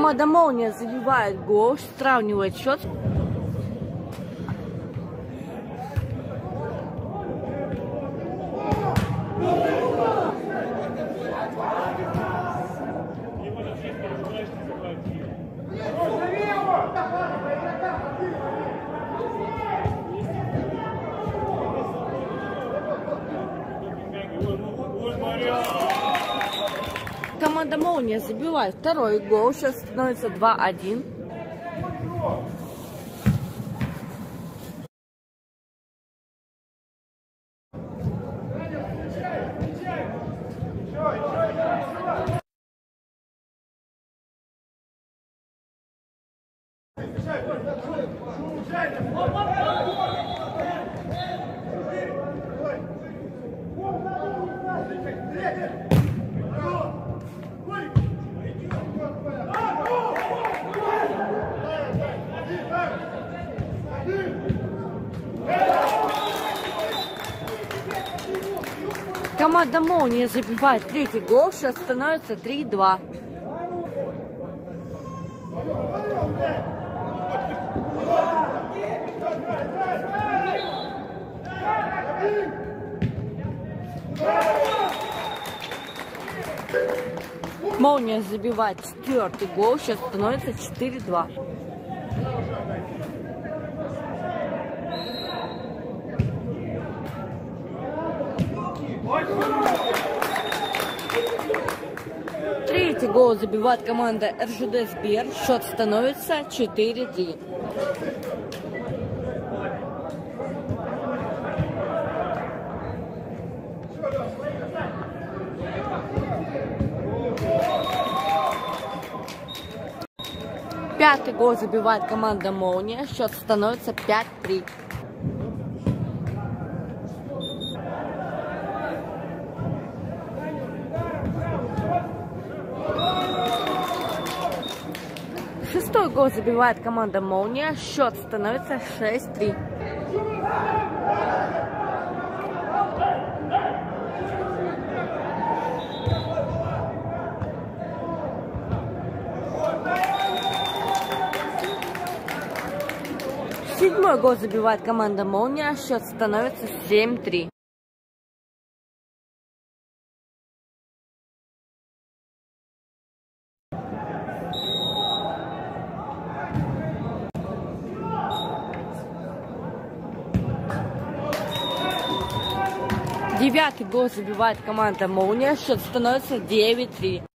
Команда «Молния» забивает гол, сравнивает счет. Команда «Молния» забивает второй гол, сейчас становится 2-1. Команда «Молния» забивает третий гол, сейчас становится 3-2. «Молния» забивает четвертый гол, сейчас становится 4-2. Третий гол забивает команда РЖД Сбер. Счет становится 4-3. Пятый гол забивает команда «Молния». Счет становится 5-3. Шестой гол забивает команда «Молния». Счет становится 6-3. Седьмой гол забивает команда «Молния». Счет становится 7-3. Девятый гол забивает команда «Молния». Счет становится 9-3.